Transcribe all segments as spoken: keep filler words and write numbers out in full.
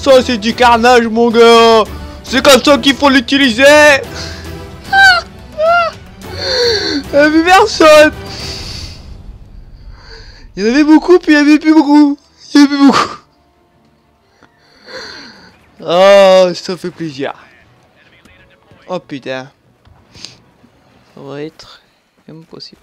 Ça c'est du carnage mon gars. C'est comme ça qu'il faut l'utiliser. Il n'y avait personne. Il y en avait beaucoup puis il n'y avait plus beaucoup. Il y avait plus beaucoup. Oh, ça fait plaisir. Oh putain. Ça va être impossible.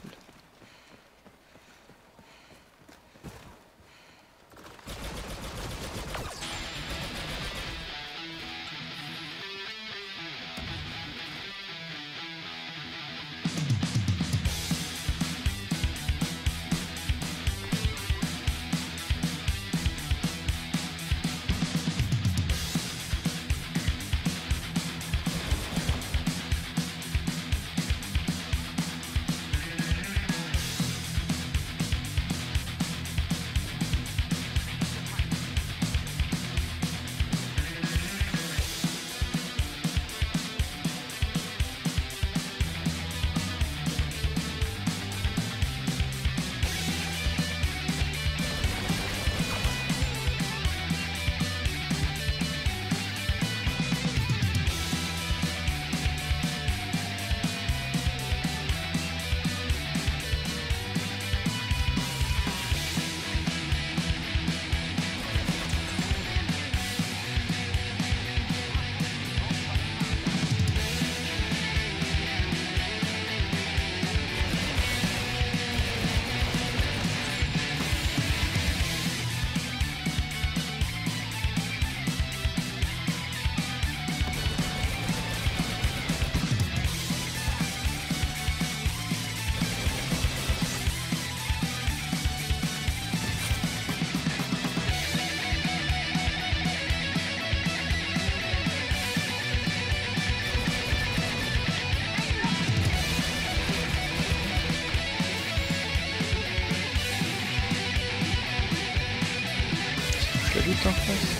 En face.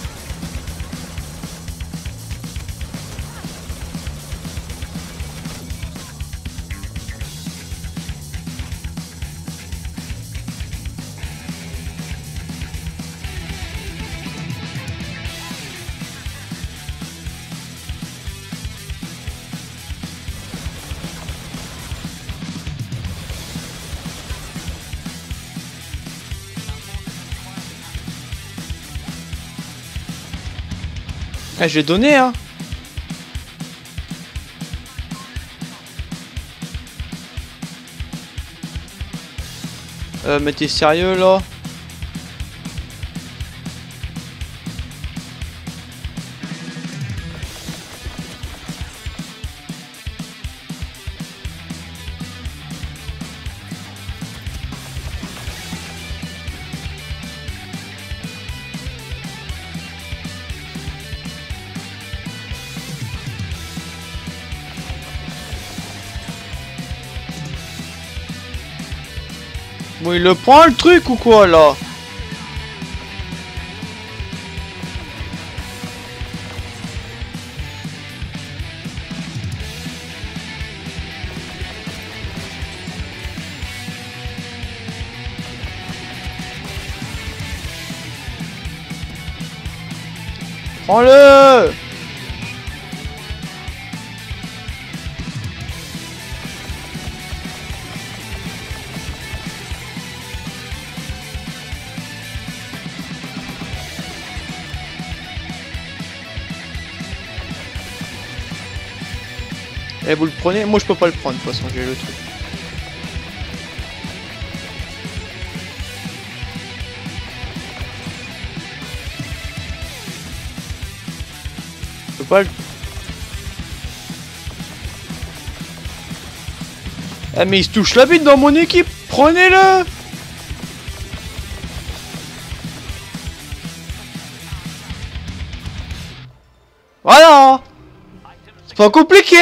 Ah, je vais donner hein. Euh, mais t'es sérieux là? Bon, il le prend le truc ou quoi là? Prends-le! Et vous le prenez? Moi je peux pas le prendre de toute façon, j'ai le truc. Je peux pas le... Ah mais il se touche la bite dans mon équipe, prenez-le! Voilà! C'est pas compliqué!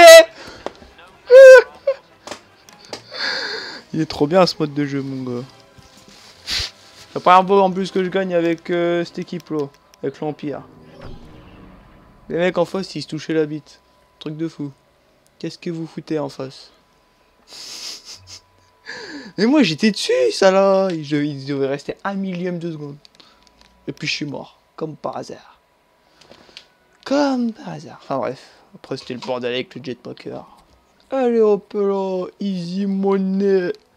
Il est trop bien ce mode de jeu mon gars. C'est pas un peu en plus que je gagne avec euh, cette équipe là, avec l'Empire. Les mecs en face ils se touchaient la bite. Truc de fou. Qu'est-ce que vous foutez en face? Mais moi j'étais dessus ça là. Il devait rester un millième de seconde. Et puis je suis mort. Comme par hasard. Comme par hasard. Enfin bref. Après c'était le bordel avec le jetpacker. Allez hop là, easy money.